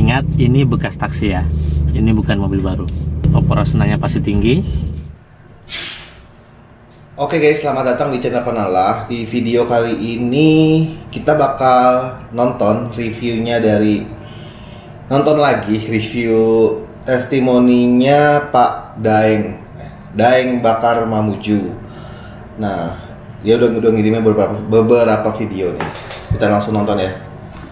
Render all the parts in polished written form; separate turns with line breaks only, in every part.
Ingat, ini bekas taksi ya. Ini bukan mobil baru. Operasionalnya pasti tinggi.
Oke guys, selamat datang di channel Penalah. Di video kali ini kita bakal nonton review testimoninya Pak Daeng Bakar Mamuju. Nah, dia udah ngirimin beberapa video nih. Kita langsung nonton ya.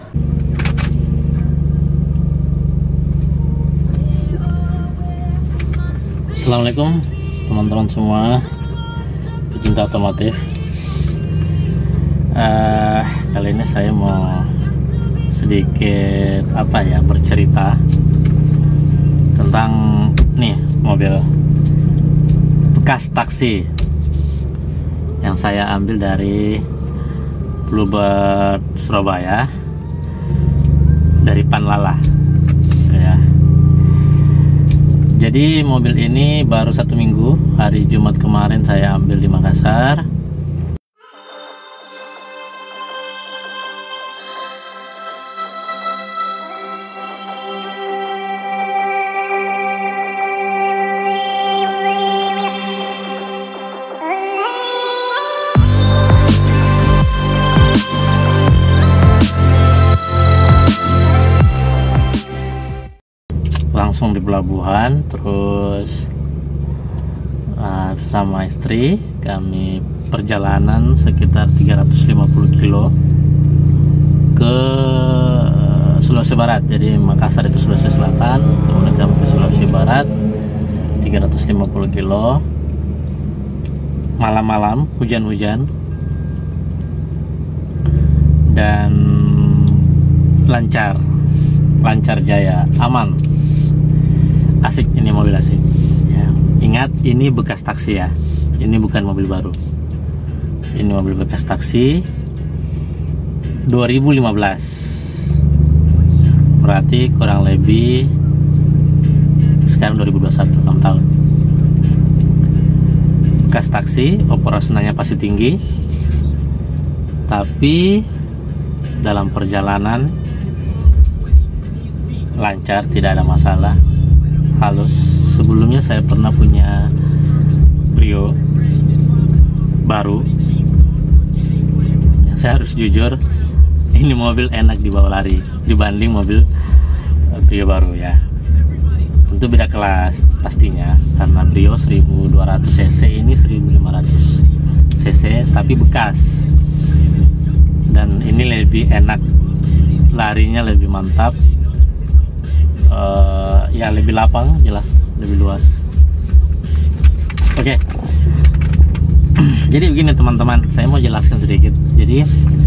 Assalamualaikum teman-teman semua pecinta otomotif. Kali ini saya mau sedikit bercerita tentang nih mobil bekas taksi yang saya ambil dari Bluebird Surabaya, dari Panlala ya. Jadi mobil ini baru 1 minggu, hari Jumat kemarin saya ambil di Makassar. Langsung di pelabuhan, terus sama istri kami perjalanan sekitar 350 kilo ke Sulawesi Barat. Jadi Makassar itu Sulawesi Selatan, kemudian kami ke Sulawesi Barat 350 kilo. Malam-malam hujan-hujan dan lancar jaya, aman. Asik, ini mobil asik ya. Ingat, ini bekas taksi ya. Ini bukan mobil baru. Ini mobil bekas taksi 2015. Berarti kurang lebih sekarang 2021, 6 tahun. Bekas taksi, operasionalnya pasti tinggi. Tapi dalam perjalanan lancar, tidak ada masalah, halus. Sebelumnya saya pernah punya Brio baru. Saya harus jujur, ini mobil enak dibawa lari dibanding mobil Brio baru ya. Tentu beda kelas pastinya, karena Brio 1200 cc, ini 1500 cc tapi bekas. Dan ini lebih enak, larinya lebih mantap. Ya lebih lapang, jelas lebih luas. Oke. Jadi begini teman-teman, saya mau jelaskan sedikit. Jadi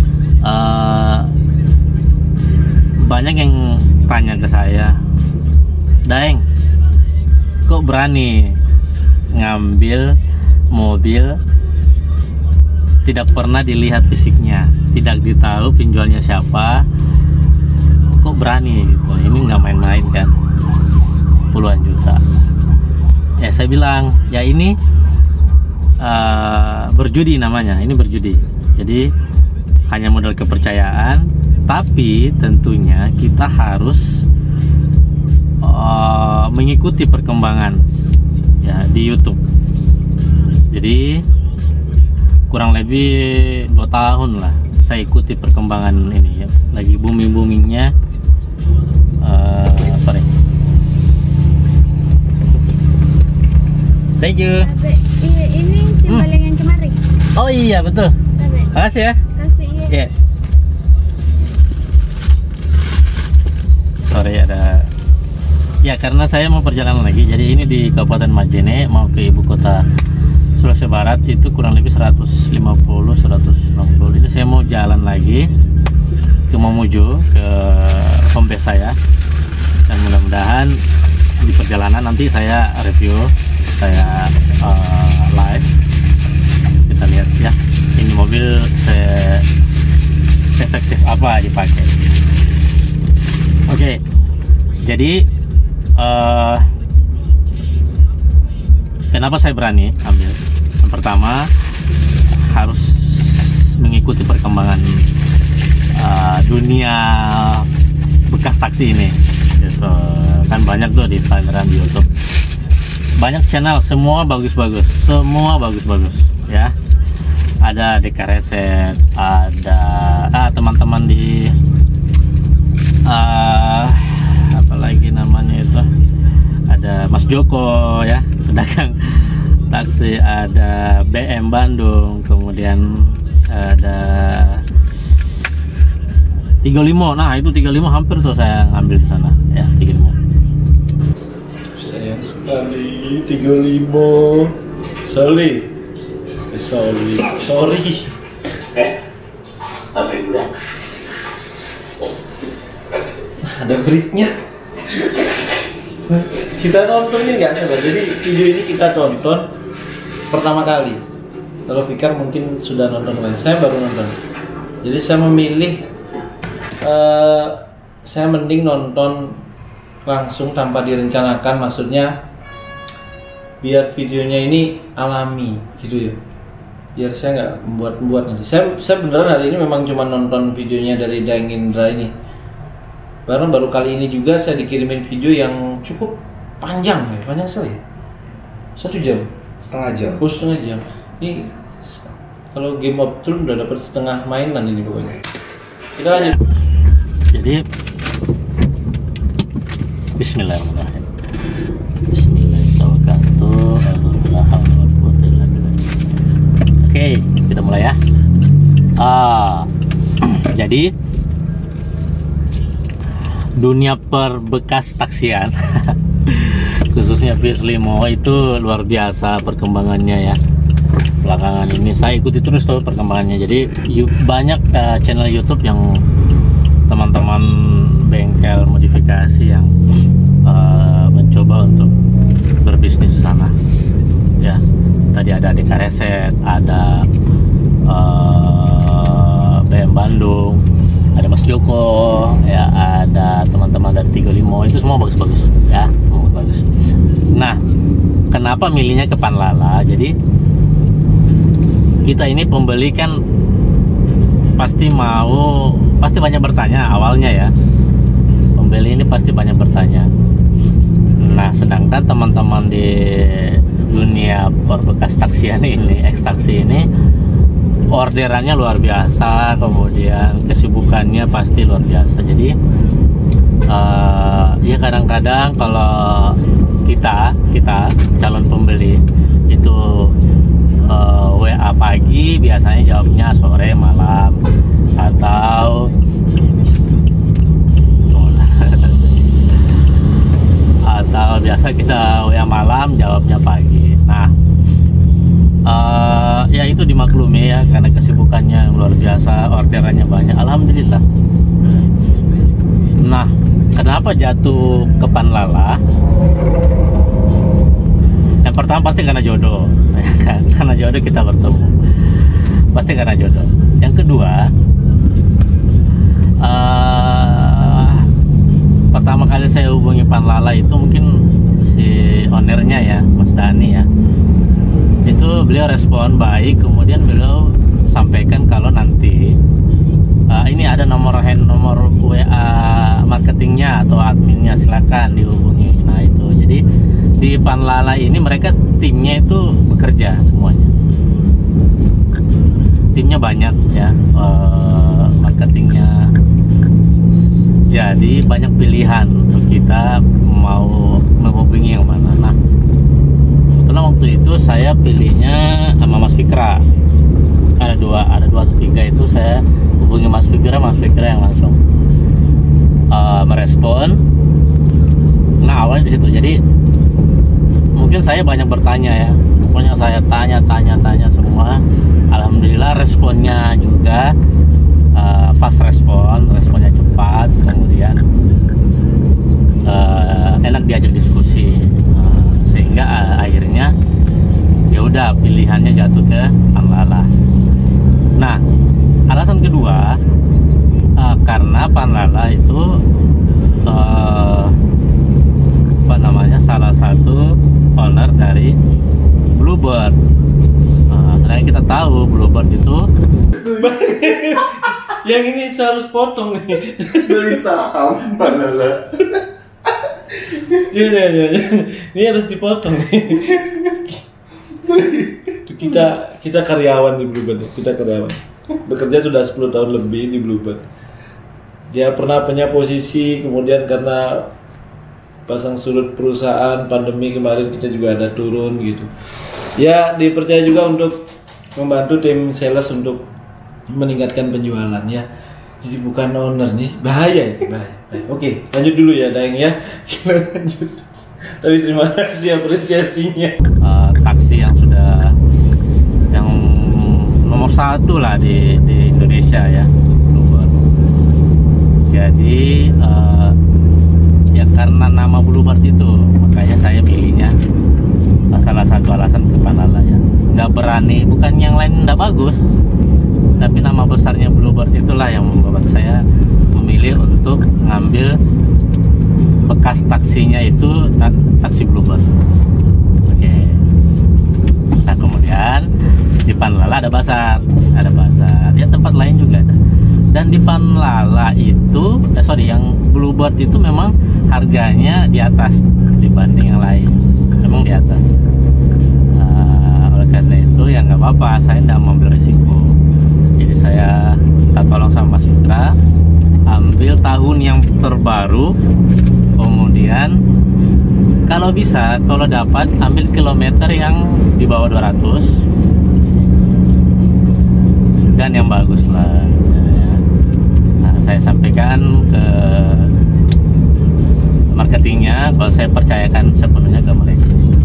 banyak yang tanya ke saya, Daeng, kok berani ngambil mobil tidak pernah dilihat fisiknya, tidak ditahu penjualnya siapa, kok berani gitu? Ini nggak main-main kan, puluhan juta. Ya saya bilang, ya ini berjudi namanya, ini berjudi. Jadi hanya modal kepercayaan, tapi tentunya kita harus mengikuti perkembangan ya di YouTube. Jadi kurang lebih 2 tahun lah saya ikuti perkembangan ini ya. Lagi boomingnya. Sorry. Thank you.
Iya, ini cimbaleng yang kemarin.
Oh iya betul. Makasih ya.
Kasih ya.
Yeah. Sorry ada. Ya karena saya mau perjalanan lagi. Jadi ini di Kabupaten Majene, mau ke ibu kota Sulawesi Barat, itu kurang lebih 150-160. Ini saya mau jalan lagi ke Mamuju, ke home base saya, dan mudah-mudahan di perjalanan nanti saya review, saya live, kita lihat ya ini mobil efektif apa dipakai. Oke, jadi kenapa saya berani ambil? Yang pertama, harus mengikuti perkembangan dunia bekas taksi ini. Kan banyak tuh di Instagram, di YouTube, banyak channel, semua bagus-bagus, ya. Ada Deka Reset, ada teman-teman di apa lagi namanya itu, ada Mas Joko ya, pedagang taksi, ada BM Bandung, kemudian ada 35. Nah, itu 35 hampir tuh saya ngambil di sana ya, 35.
Sayang sekali 35. Sorry.
Sampai dulu.
Ada breaknya. Kita nonton ini nggak sabar. Jadi video ini kita tonton pertama kali. Kalau Fikar mungkin sudah nonton kemarin, saya baru nonton. Jadi saya memilih, saya mending nonton langsung tanpa direncanakan, maksudnya biar videonya ini alami gitu ya, biar saya nggak membuat nanti. Saya beneran hari ini memang cuma nonton videonya dari Daeng Indra ini. Baru kali ini juga saya dikirimin video yang cukup panjang sekali, 1 jam,
Setengah jam.
setengah jam. Ini kalau Game of Thrones udah dapat setengah mainan ini pokoknya. Kita lanjut.
Jadi Bismillahirrahmanirrahim. Bismillahirrahmanirrahim. Oke, kita mulai ya. Jadi dunia perbekas taksian khususnya Vios Limo itu luar biasa perkembangannya ya. Belakangan ini saya ikuti terus tuh perkembangannya. Jadi banyak channel YouTube yang teman-teman bengkel modifikasi yang mencoba untuk berbisnis di sana. Ya, tadi ada Deka Reset, ada BM Bandung, ada Mas Joko, ya, ada teman-teman dari 35, itu semua bagus-bagus ya, bagus. Nah, kenapa milihnya ke Panlala? Jadi kita ini pembeli kan pasti banyak bertanya awalnya ya. Pembeli ini pasti banyak bertanya. Nah, sedangkan teman-teman di dunia perbekas taksian ini, eks-taksi ini, orderannya luar biasa, kemudian kesibukannya pasti luar biasa. Jadi ya kadang-kadang kalau kita calon pembeli itu WA pagi, biasanya jawabnya sore malam, atau biasa kita WA malam jawabnya pagi. Nah, ya itu dimaklumi ya, karena kesibukannya yang luar biasa, orderannya banyak, alhamdulillah. Nah, kenapa jatuh ke Panlala? Yang pertama pasti karena jodoh, karena jodoh kita bertemu, pasti karena jodoh. Yang kedua, pertama kali saya hubungi Panlala itu mungkin si ownernya ya, Mas Dani ya, itu beliau respon baik, kemudian beliau sampaikan kalau nanti ini ada nomor WA marketingnya atau adminnya, silakan dihubungi. Nah itu, jadi di Panlala ini mereka timnya itu bekerja semuanya, timnya banyak ya, marketingnya, jadi banyak pilihan untuk kita mau menghubungi yang mana. Nah, kebetulan waktu itu saya pilihnya sama Mas Fikra, ada dua atau tiga, itu saya hubungi Mas Fikra yang langsung merespon. Nah, awalnya di situ. Jadi mungkin saya banyak bertanya ya, pokoknya saya tanya semua. Alhamdulillah responnya juga fast responnya cepat, kemudian enak diajak diskusi, sehingga akhirnya ya udah pilihannya jatuh ke Panlala. Nah, alasan kedua, karena Panlala itu salah satu owner dari Bluebird. Sedangkan kita tahu Bluebird itu
yang ini saya harus potong nih.
Beli saham Panlala.
Jangan. Ini harus dipotong nih. Kita karyawan di Bluebird, kita karyawan. Bekerja sudah 10 tahun lebih di Bluebird. Dia pernah punya posisi, kemudian karena pasang surut perusahaan, pandemi kemarin kita juga ada turun gitu. Ya dipercaya juga untuk membantu tim sales untuk meningkatkan penjualan ya. Jadi bukan owner nih, bahaya itu, bahaya. Oke, lanjut dulu ya Daeng ya. Kita lanjut. Tapi terima kasih apresiasinya.
Taksi yang sudah yang nomor 1 lah di Indonesia ya, Bluebird. Jadi ya karena nama Bluebird itu makanya saya pilihnya. Salah satu alasan ke Panala ya, nggak berani, bukan yang lain nggak bagus, tapi nama besarnya Bluebird itulah yang membuat saya memilih untuk ngambil bekas taksinya itu taksi Bluebird. Oke. Nah kemudian di Panlala ada pasar, ya tempat lain juga ada. Dan di Panlala itu, yang Bluebird itu memang harganya di atas dibanding yang lain, memang di atas. Oleh karena itu ya nggak apa-apa, saya tidak mengambil risiko. Jadi saya minta tolong sama Mas Fitra, ambil tahun yang terbaru, kemudian kalau bisa, kalau dapat ambil kilometer yang di bawah 200 dan yang bagus lah. Nah, saya sampaikan ke marketingnya kalau saya percayakan sepenuhnya ke mereka.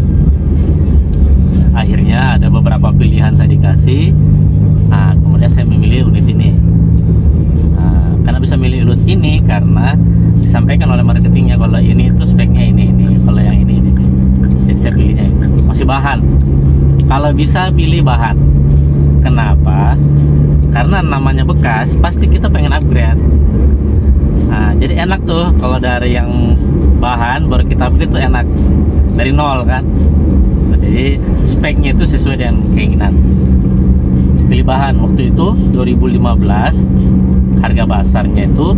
Akhirnya ada beberapa pilihan saya dikasih. Nah, kemudian saya memilih unit ini. Nah, karena bisa milih unit ini karena disampaikan oleh marketingnya kalau ini itu speknya ini, kalau yang ini. Jadi saya pilihnya ini. Masih bahan. Kalau bisa pilih bahan. Kenapa? Karena namanya bekas, pasti kita pengen upgrade. Nah, jadi enak tuh kalau dari yang bahan baru kita pilih tuh enak. Dari nol kan. Jadi speknya itu sesuai dengan keinginan. Pilih bahan waktu itu 2015 harga pasarnya itu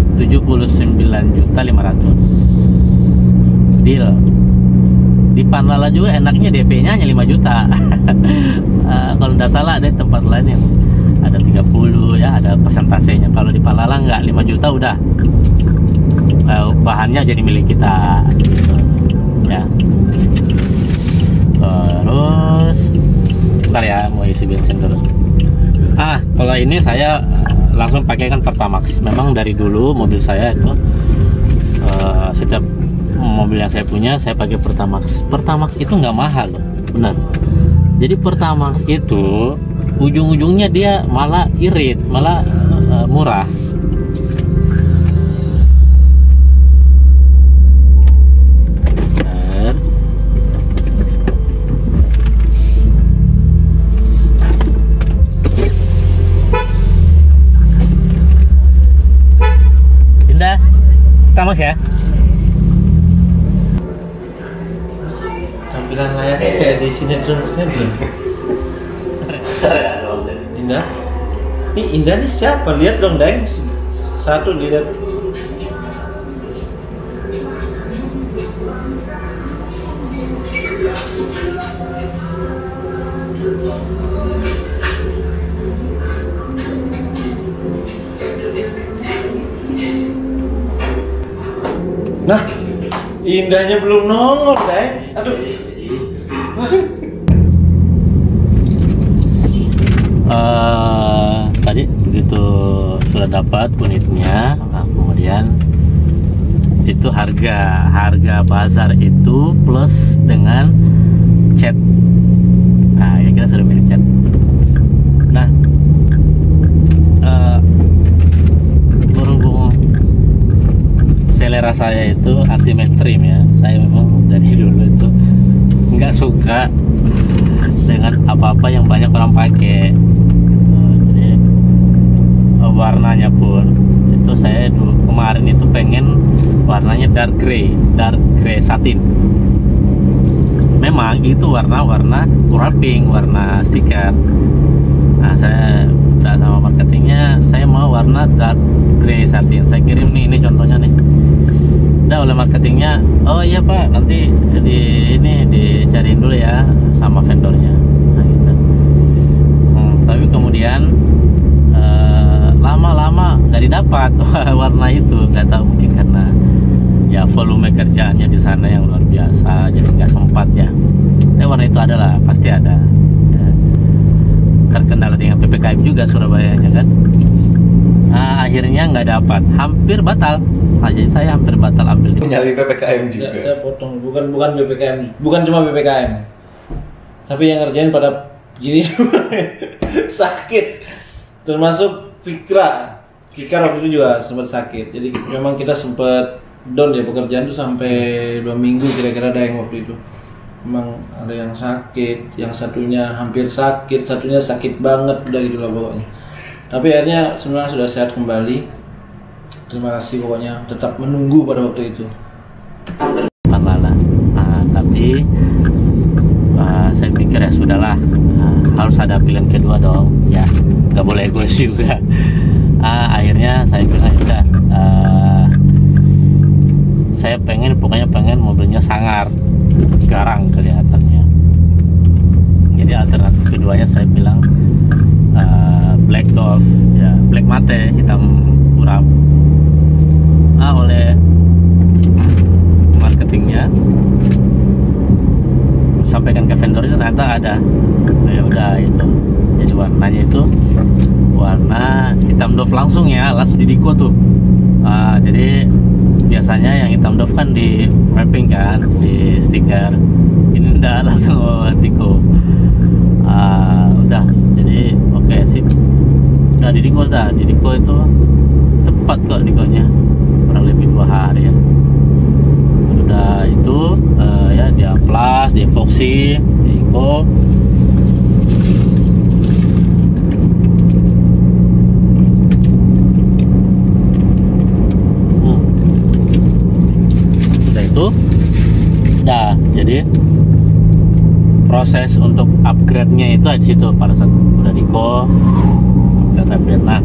79.500.000. Deal. Di Panlala juga enaknya DP-nya hanya 5 juta. Kalau tidak salah ada tempat lain yang ada 30 ya, ada persentasenya. Kalau di Panlala enggak, 5 juta udah. Bahannya jadi milik kita. Ya. Terus bentar ya, mau isi bensin dulu. Kalau ini saya langsung pakaikan Pertamax. Memang dari dulu mobil saya itu setiap mobil yang saya punya saya pakai Pertamax. Pertamax itu nggak mahal loh, benar. Jadi Pertamax itu ujung-ujungnya dia malah irit, malah murah. Pertamax ya.
Tampilan layarnya kayak di sinetron. Indah. Ini Indah nih siapa? Lihat dong, Daeng. Satu dilihat. Nah, Indahnya belum nongol, Daeng. Aduh.
Tadi begitu sudah dapat unitnya, kemudian itu harga bazar itu plus dengan cat. Nah, ya kita sudah milih cat. Nah, berhubung selera saya itu anti mainstream ya, saya memang dari dulu itu nggak suka dengan apa-apa yang banyak orang pakai. Jadi warnanya pun itu saya dulu kemarin itu pengen warnanya dark gray satin. Memang itu warna wrapping, warna stiker. Nah, saya minta sama marketingnya, saya mau warna dark gray satin. Saya kirim nih, ini contohnya nih. udah oleh marketingnya, oh iya Pak, nanti ini dicariin dulu ya sama vendornya. Nah, gitu. Tapi kemudian lama-lama nggak didapat warna itu, nggak tahu mungkin karena ya volume kerjaannya di sana yang luar biasa, jadi nggak sempat ya. Tapi warna itu adalah pasti ada. Ya. Terkendala dengan PPKM juga Surabayanya kan. Akhirnya nggak dapat, hampir batal. Jadi saya hampir batal ambil di
Nyari PPKM juga.
Saya potong, bukan PPKM, bukan cuma PPKM, tapi yang ngerjain pada gini sakit, termasuk Fikra waktu itu juga sempat sakit. Jadi memang kita sempat down ya pekerjaan tuh sampai 2 minggu kira-kira ada yang waktu itu. Memang ada yang sakit, yang satunya hampir sakit, satunya sakit banget, udah gitulah pokoknya. Tapi akhirnya sebenarnya sudah sehat kembali. Terima kasih pokoknya, tetap menunggu pada waktu itu.
Panlala. Tapi saya pikir ya sudahlah, harus ada pilihan kedua dong, ya nggak boleh egois juga. Akhirnya saya bilang udah, saya pokoknya pengen mobilnya sangar, garang kelihatannya. Jadi alternatif keduanya saya bilang black dog, ya black mate, hitam muram. Oleh marketingnya sampaikan ke vendor itu ternyata ada, ya udah itu. Jadi warnanya itu warna hitam doff langsung ya, langsung di diko tuh. Jadi biasanya yang hitam doff kan di wrapping kan, di stiker. Ini udah langsung diko. Udah, jadi oke, sip. Udah di diko itu tepat kok dikonya, kurang lebih 2 hari ya. Sudah itu ya di amplas, di epoksi, di diko. Udah, jadi proses untuk upgrade-nya itu di situ pada saat udah diko, upgrade. Nah,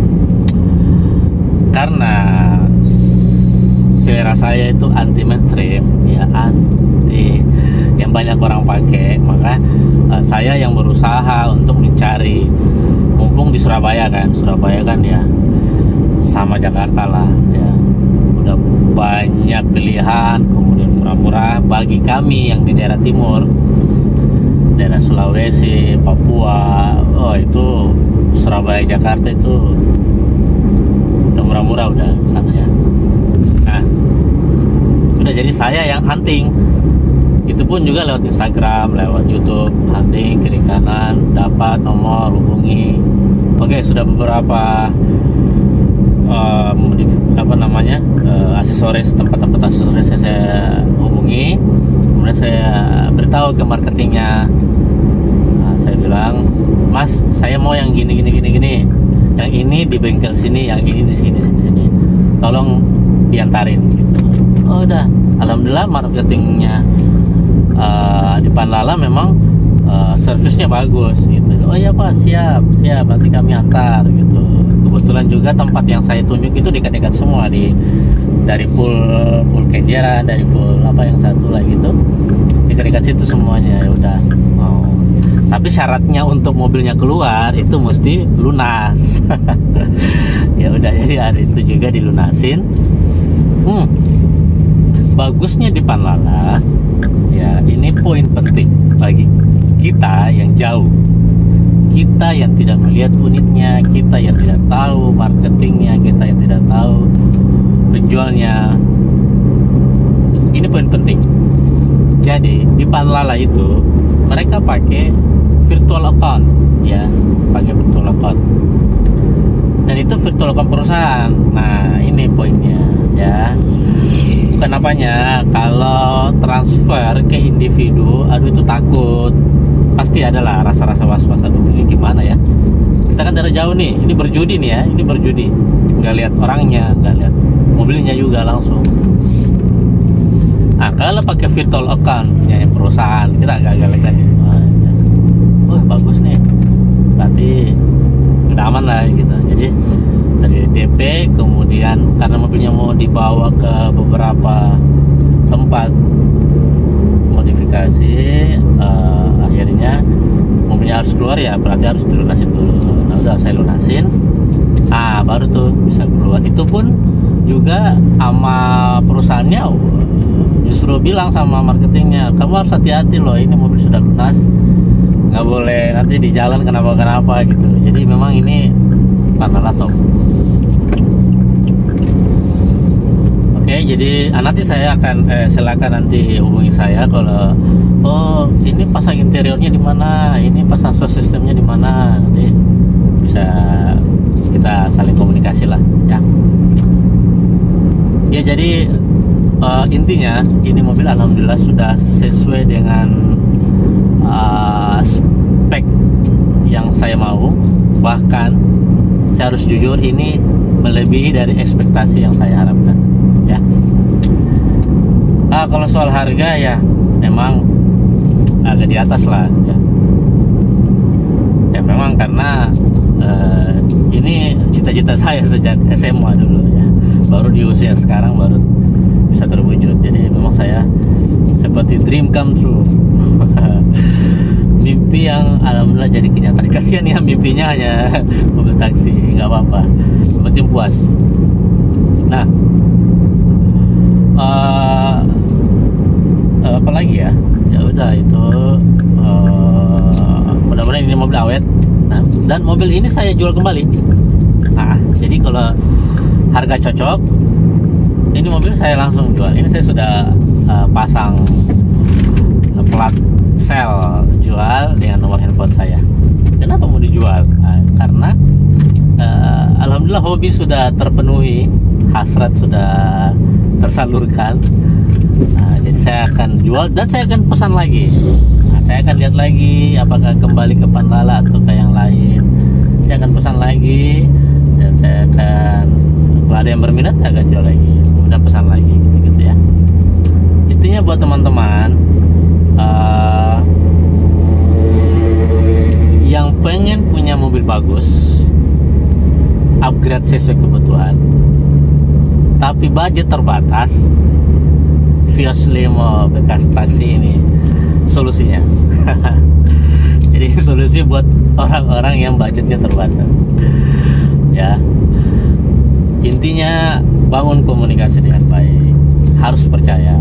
karena selera saya itu anti mainstream, ya anti yang banyak orang pakai, maka saya yang berusaha untuk mencari, mumpung di Surabaya kan ya sama Jakarta lah ya, udah banyak pilihan, kemudian murah-murah bagi kami yang di daerah timur, daerah Sulawesi, Papua. Oh itu Surabaya, Jakarta itu udah murah-murah udah sana ya. Nah udah, jadi saya yang hunting, itu pun juga lewat Instagram, lewat YouTube, hunting kiri kanan, dapat nomor, hubungi. Oke, sudah beberapa aksesoris, tempat-tempat aksesoris yang saya hubungi, kemudian saya beritahu ke marketingnya. Saya bilang, Mas, saya mau yang gini, yang ini di bengkel sini, yang ini di sini, tolong diantarin gitu. Oh udah, alhamdulillah marketingnya di Panlala memang servisnya bagus gitu. Oh iya Pak, siap, nanti kami antar gitu. Kebetulan juga tempat yang saya tunjuk itu dekat-dekat semua, dari pool Kenjeran, dari pool apa yang satu lagi itu dekat-dekat situ semuanya. Ya udah. Tapi syaratnya untuk mobilnya keluar itu mesti lunas. Ya udah, jadi hari itu juga dilunasin. Bagusnya di Panlala ya, ini poin penting bagi kita yang jauh, kita yang tidak melihat unitnya, kita yang tidak tahu marketingnya, kita yang tidak tahu penjualnya. Ini poin penting. Jadi di Panlala itu mereka pakai virtual account ya, pakai virtual account, dan itu virtual account perusahaan. Nah ini poinnya ya. Kenapanya kalau transfer ke individu, aduh itu takut, pasti adalah rasa-rasa was-was. Aduh ini gimana ya, kita kan dari jauh nih, ini berjudi nih ya, ini berjudi, nggak lihat orangnya, nggak lihat mobilnya juga langsung. Nah kalau pakai virtual account punya perusahaan, kita agak-agak lega nih. Bagus nih, berarti udah aman lah gitu. Jadi dari DP, kemudian karena mobilnya mau dibawa ke beberapa tempat modifikasi, akhirnya mobilnya harus keluar, ya berarti harus dilunasin dulu. Nah udah saya lunasin, baru tuh bisa keluar. Itu pun juga sama perusahaannya justru bilang sama marketingnya, kamu harus hati-hati loh, ini mobil sudah lunas, nggak boleh nanti di jalan kenapa-kenapa gitu. Jadi memang ini Panala top. Oke, jadi nanti saya akan silakan nanti hubungi saya kalau ini pasang interiornya di mana, ini pasang sound systemnya di mana, nanti bisa kita saling komunikasi lah ya. Ya jadi intinya ini mobil alhamdulillah sudah sesuai dengan spek yang saya mau, bahkan saya harus jujur ini melebihi dari ekspektasi yang saya harapkan ya. Kalau soal harga ya memang agak di atas lah ya. Ya memang karena ini cita-cita saya sejak SMA dulu ya, baru di usia sekarang baru bisa terwujud. Jadi memang saya seperti dream come true. Mimpi yang alhamdulillah jadi kenyataan. Kasihan ya mimpinya hanya mobil taksi, nggak apa-apa, yang penting puas. Nah, apa lagi ya? Ya udah itu, mudah-mudahan ini mobil awet. Nah, dan mobil ini saya jual kembali. Nah, jadi kalau harga cocok, ini mobil saya langsung jual. Ini saya sudah pasang plat sel jual dengan nomor handphone saya. Kenapa mau dijual? Karena alhamdulillah hobi sudah terpenuhi, hasrat sudah tersalurkan. Jadi saya akan jual dan saya akan pesan lagi. Saya akan lihat lagi apakah kembali ke Panala atau ke yang lain. Saya akan pesan lagi dan saya akan, kalau ada yang berminat saya akan jual lagi, kemudian pesan lagi gitu ya. Intinya buat teman-teman yang pengen punya mobil bagus, upgrade sesuai kebutuhan, tapi budget terbatas, Vios Limo bekas taksi ini solusinya. Jadi solusi buat orang-orang yang budgetnya terbatas ya. Intinya bangun komunikasi dengan baik, harus percaya,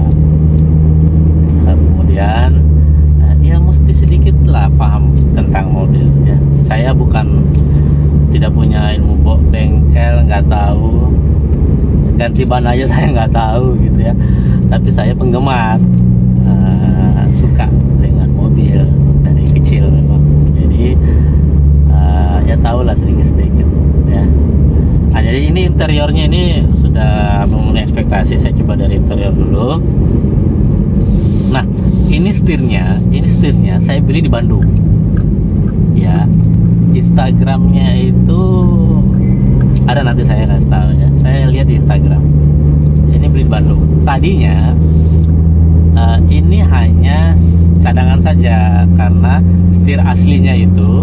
kemudian ya mesti sedikit lah paham tentang mobil ya. Saya bukan tidak punya ilmu bengkel, nggak tahu ganti ban aja saya nggak tahu gitu ya, tapi saya penggemar, suka dengan mobil dari kecil memang. Jadi ya tahulah sedikit-sedikit ya. Nah, jadi ini interiornya ini sudah memenuhi ekspektasi. Saya coba dari interior dulu. Nah, ini setirnya saya beli di Bandung. Ya, Instagramnya itu ada, nanti saya kasih tahu ya. Saya lihat di Instagram. Ini beli di Bandung. Tadinya ini hanya cadangan saja karena setir aslinya itu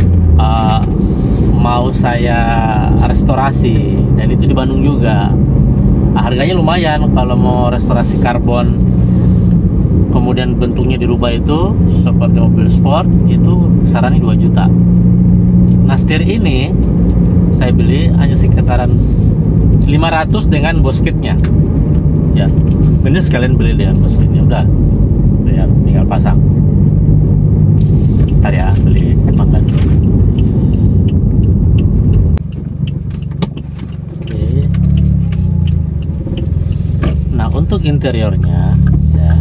mau saya restorasi dan itu di Bandung juga. Harganya lumayan kalau mau restorasi karbon kemudian bentuknya dirubah itu seperti mobil sport, itu kisarannya 2 juta. Nah, setir ini saya beli hanya sekitaran 500 dengan bosketnya ya. Ini sekalian beli dengan bosketnya, udah ya, tinggal pasang. Ntar ya, beli makan. Oke. Nah, untuk interiornya ya,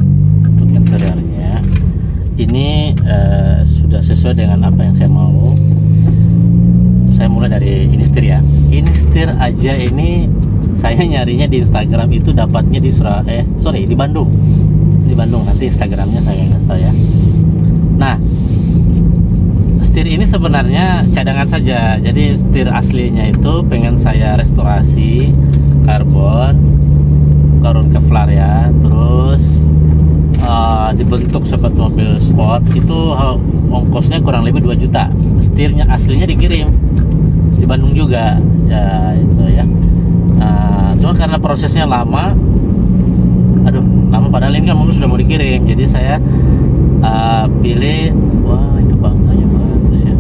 ini sudah sesuai dengan apa yang saya mau. Saya mulai dari ini setir ya. Ini setir aja ini saya nyarinya di Instagram itu dapatnya di di Bandung. Di Bandung, nanti Instagramnya saya kasih tahu ya. Nah, setir ini sebenarnya cadangan saja. Jadi setir aslinya itu pengen saya restorasi karbon Kevlar ya. Terus dibentuk seperti mobil sport, itu ongkosnya kurang lebih 2 juta. Setirnya aslinya dikirim di Bandung juga. ya itu ya. Cuma karena prosesnya lama, lama padahal ini kan mobil sudah mau dikirim, jadi saya pilih, wah itu bangganya bagus ya.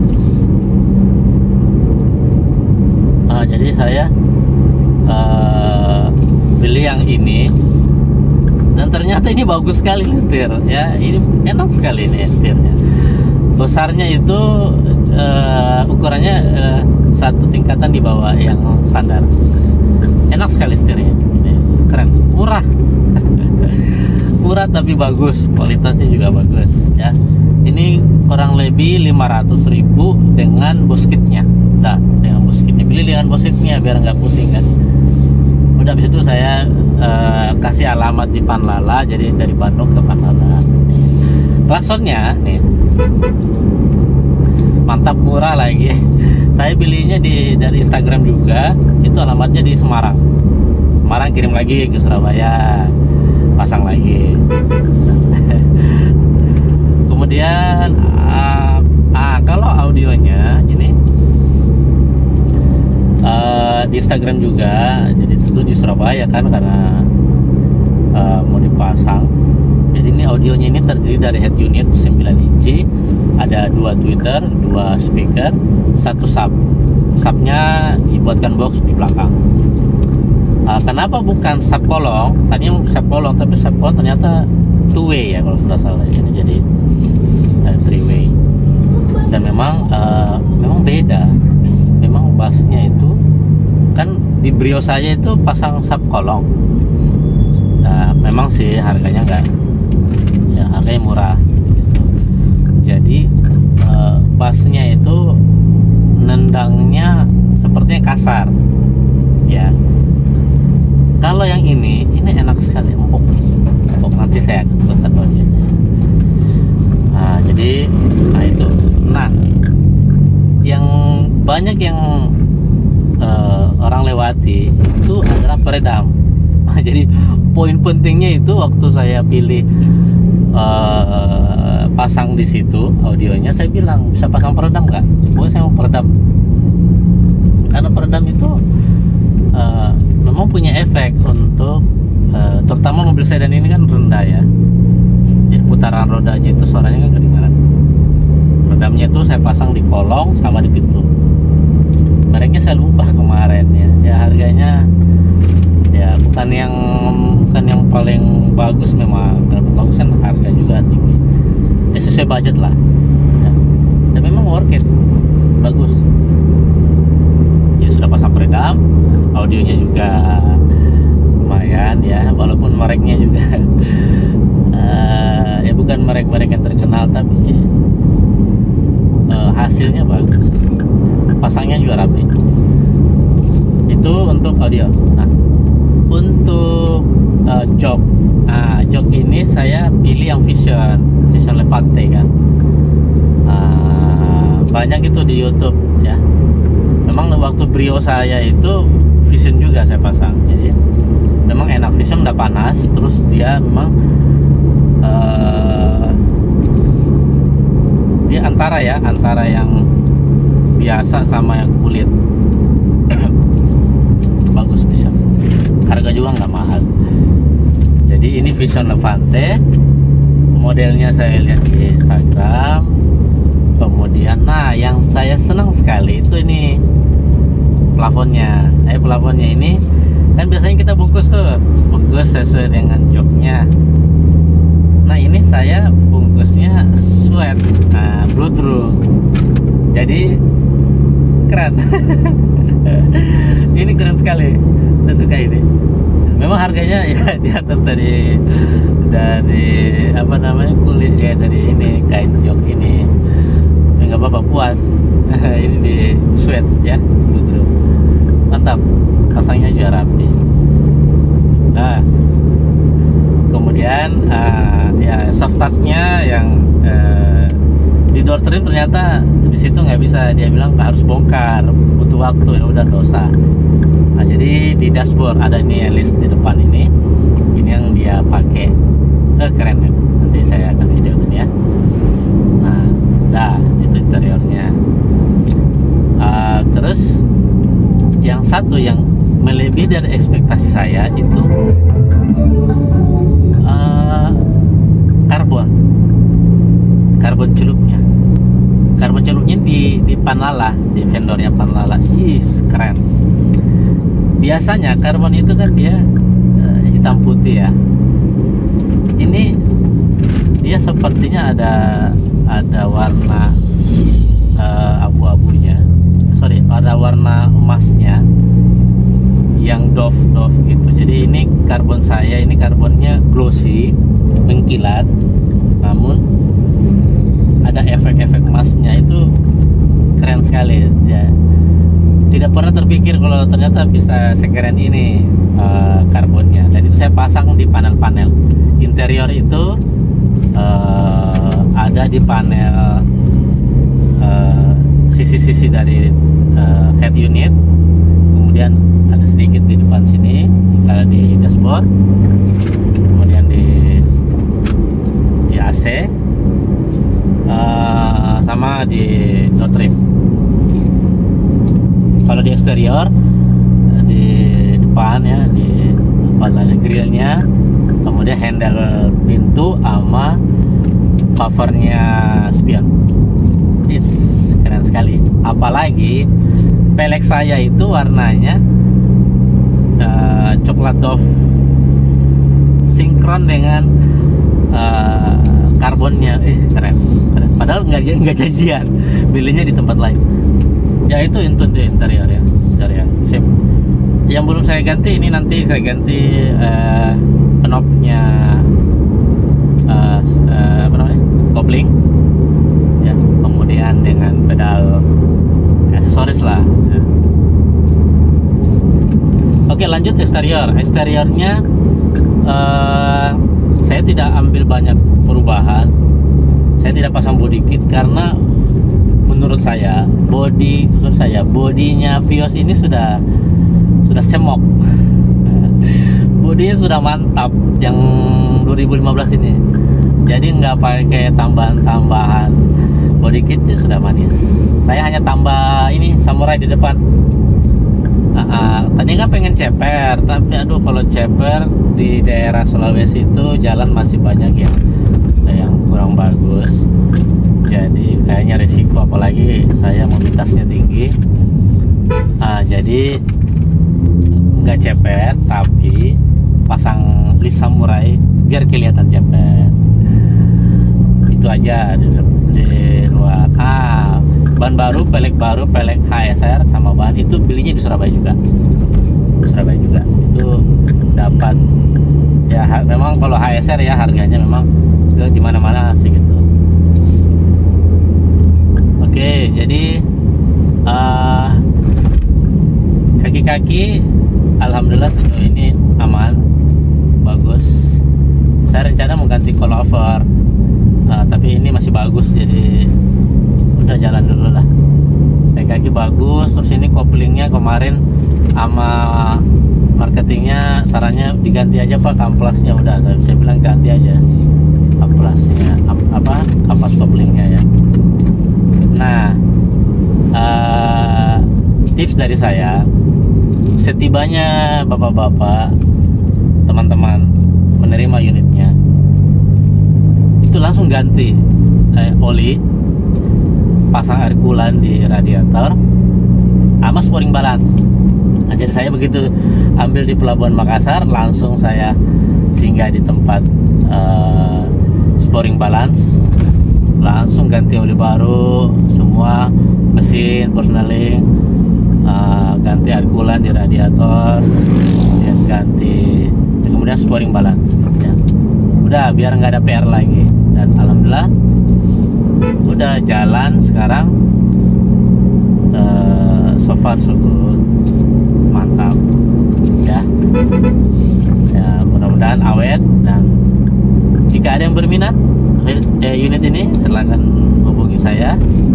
Jadi saya pilih yang ini, dan ternyata ini bagus sekali nih setir ya, ini enak sekali nih setirnya. Besarnya itu ukurannya satu tingkatan di bawah yang standar. Enak sekali setirnya, ini keren, murah. Murah tapi bagus, kualitasnya juga bagus ya. Ini kurang lebih 500.000 dengan bos kitnya. Nah, dengan bos kitnya, pilih dengan bos kitnya biar nggak pusing kan. Udah habis itu saya kasih alamat di Panlala, jadi dari Bandung ke Panlala. Nih. Klaksonnya nih mantap, murah lagi. Saya pilihnya dari Instagram juga, itu alamatnya di Semarang. Semarang kirim lagi ke Surabaya, pasang lagi. Kemudian kalau audionya ini di Instagram juga, jadi tentu di Surabaya kan karena mau dipasang. Jadi ini audionya ini terdiri dari head unit 9 inci, ada 2 tweeter, 2 speaker, 1 sub. Subnya dibuatkan box di belakang. Kenapa bukan sub kolong? Tadinya sub kolong, tapi sub kolong ternyata 2 way ya kalau sudah salah. Ini jadi 3 way. Dan memang beda. Memang bassnya itu kan di Brio saya itu pasang sub kolong. Memang sih harganya harganya murah gitu. Jadi bassnya itu nendangnya sepertinya kasar ya. Kalau yang ini enak sekali, empuk. Nanti saya akan putar audionya. Jadi itu. Nah, yang banyak yang orang lewati itu adalah peredam. Jadi poin pentingnya itu waktu saya pilih pasang di situ audionya, saya bilang bisa pasang peredam nggak? Pokoknya saya mau peredam, karena peredam itu memang punya efek untuk terutama mobil sedan ini kan rendah ya, jadi putaran roda aja itu suaranya kan kedengaran. Peredamnya itu saya pasang di kolong sama di pintu. Mereknya saya lupa kemarin ya harganya ya bukan yang paling bagus, memang bagus kan harga juga tinggi ya, sesuai budget lah ya. Dan memang worth it, bagus ya. Sudah pasang peredam, audionya juga lumayan ya, walaupun mereknya juga ya bukan merek-merek yang terkenal, tapi hasilnya bagus, pasangnya juga rapi. Itu untuk audio. Nah, untuk jok ini saya pilih yang Vision Levante kan. Banyak itu di YouTube ya. Memang waktu Brio saya itu Vision juga saya pasang. Jadi memang enak, Vision udah panas, terus dia memang dia antara yang biasa sama yang kulit. Bagus Vision, harga juga nggak mahal. Jadi ini Vision Levante, modelnya saya lihat di Instagram. Kemudian yang saya senang sekali itu ini plafonnya. Plafonnya ini kan biasanya kita bungkus sesuai dengan joknya. Nah ini saya bungkusnya sweat, bloodroom. Jadi keren. Ini keren sekali, saya suka ini. Memang harganya ya di atas dari apa namanya kulit ya, dari ini kain jok ini. Nggak apa-apa, puas. Ini di sweat ya, betul. Mantap, pasangnya juga rapi. Nah, kemudian ya soft touch-nya yang di door trim ternyata di situ nggak bisa, dia bilang harus bongkar, butuh waktu, ya udah dosa. Nah, jadi di dashboard ada ini list di depan ini yang dia pakai, keren ya. Nanti saya akan videokan ya. Nah, itu interiornya. Terus satu yang melebihi dari ekspektasi saya itu karbon celupnya di Panlala, di vendornya Panlala. Keren. Biasanya karbon itu kan dia hitam putih ya. Ini dia sepertinya ada warna abu-abunya, ada warna emasnya yang doff gitu. Jadi ini karbon saya, ini karbonnya glossy, mengkilat, namun ada efek-efek emasnya. Itu keren sekali ya. Tidak pernah terpikir kalau ternyata bisa sekeren ini karbonnya. Dan itu saya pasang di panel-panel interior itu, ada di panel sisi-sisi dari head unit, kemudian ada sedikit di depan sini kalau di dashboard, kemudian di AC, sama di door trim. Kalau di eksterior, di depan ya, di grillnya, kemudian handle pintu sama covernya spion. It's keren sekali. Apalagi pelek saya itu warnanya coklat doff, sinkron dengan karbonnya. Keren. Padahal nggak janjian, belinya di tempat lain. Ya itu untuk di interior ya, sip. Yang belum saya ganti, ini nanti saya ganti knobnya, kopling ya, kemudian dengan pedal aksesoris lah ya. Oke, lanjut eksteriornya. Saya tidak ambil banyak perubahan, saya tidak pasang body kit karena menurut saya bodinya Vios ini sudah semok. Bodinya sudah mantap yang 2015 ini. Jadi nggak pakai tambahan body kitnya, sudah manis. Saya hanya tambah ini samurai di depan. Tadi kan pengen ceper, tapi aduh, kalau ceper di daerah Sulawesi itu jalan masih banyak yang kurang bagus. Jadi kayaknya risiko, apalagi saya mobilitasnya tinggi. Jadi nggak ceper, tapi pasang list samurai biar kelihatan ceper. Itu aja di luar. Ban baru, pelek HSR sama ban itu belinya di Surabaya juga. Itu dapat ya. Memang kalau HSR ya harganya memang ke dimana-mana sih gitu. Oke, jadi kaki-kaki alhamdulillah sejauh ini aman, bagus. Saya rencana mau ganti coilover, tapi ini masih bagus, jadi udah jalan dulu lah. Kaki bagus. Terus ini koplingnya kemarin sama marketingnya sarannya diganti aja Pak kamplasnya. Udah saya bilang ganti aja kamplasnya, kampas koplingnya ya. Nah, tips dari saya, setibanya bapak-bapak, teman-teman menerima unitnya, itu langsung ganti oli, pasang air coolant di radiator sama sporing balance. Nah, jadi saya begitu ambil di Pelabuhan Makassar, langsung saya singgah di tempat sporing balance, langsung ganti oli baru, semua mesin, persneling, ganti air coolant di radiator, kemudian sporing balance ya. Udah, biar nggak ada PR lagi. Dan alhamdulillah udah jalan sekarang, so far so good, mantap ya. Mudah-mudahan awet. Dan jika ada yang berminat unit ini, silakan hubungi saya.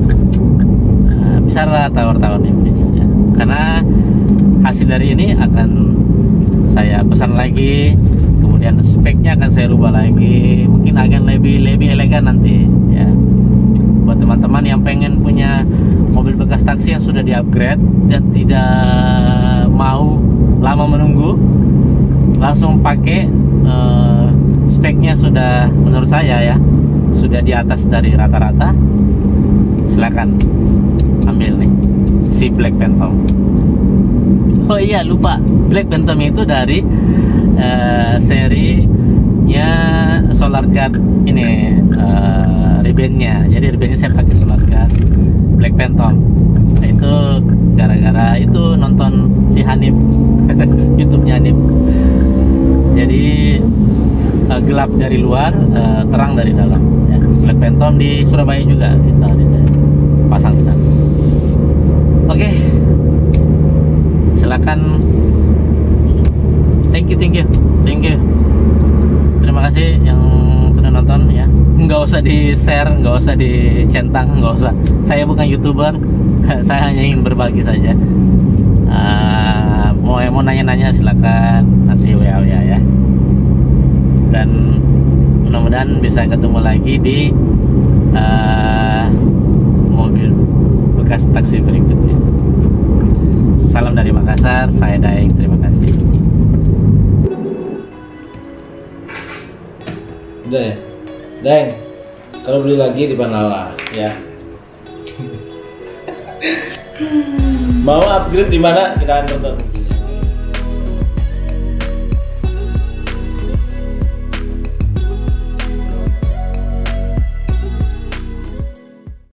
Bisa lah tawar-tawar nipis ya. Karena hasil dari ini akan saya pesan lagi, kemudian speknya akan saya rubah lagi, mungkin akan lebih elegan nanti ya. buat teman-teman yang pengen punya mobil bekas taksi yang sudah di-upgrade dan tidak mau lama menunggu, langsung pakai. Speknya sudah menurut saya ya sudah di atas dari rata-rata. Silakan ambil nih si Black Phantom. Oh iya, lupa, Black Phantom itu dari serinya Solar Guard ini, ribbonnya. Jadi ribbonnya saya pakai Solar Guard Black Phantom. Nah, itu gara-gara itu nonton si Hanif YouTube-nya Hanif. Jadi gelap dari luar, terang dari dalam ya. Black Phantom di Surabaya juga kita pasang di sana. Oke, silakan. Thank you. Terima kasih yang sudah nonton ya. Nggak usah di share, nggak usah dicentang, nggak usah. Saya bukan YouTuber, saya hanya ingin berbagi saja. Mau nanya-nanya silakan nanti WA ya. Dan mudah-mudahan bisa ketemu lagi di mobil bekas taksi berikutnya. Salam dari Makassar, saya Daeng, terima kasih.
Udah ya, Daeng, kalau beli lagi di Panala ya. Mau upgrade di mana? Kita tonton.